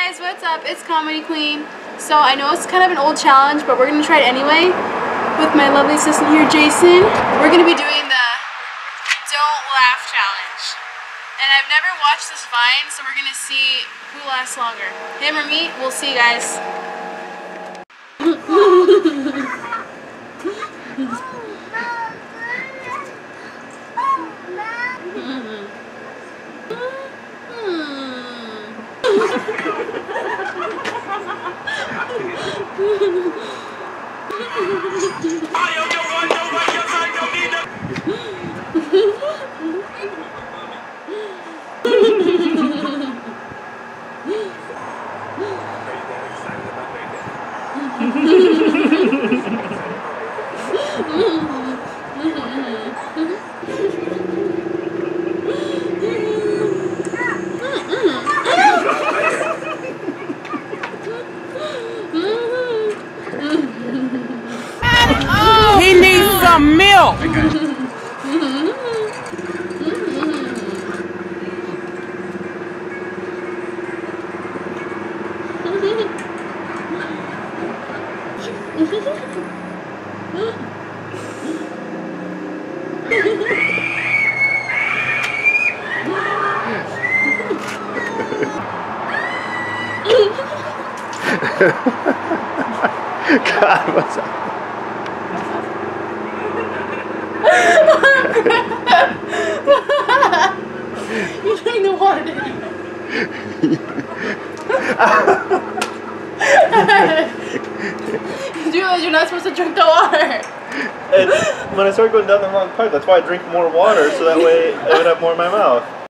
guys, what's up? It's Comedy Queen. So I know it's kind of an old challenge, but we're gonna try it anyway with my lovely assistant here, Jason. We're gonna be doing the Don't Laugh Challenge. And I've never watched this Vine, so we're gonna see who lasts longer. Him or me? We'll see, guys. He needs some milk. God, what's up? You drink the water, didn't you? You realize you're not supposed to drink the water. When I start going down the wrong pipe, that's why I drink more water, so that way I would have more in my mouth.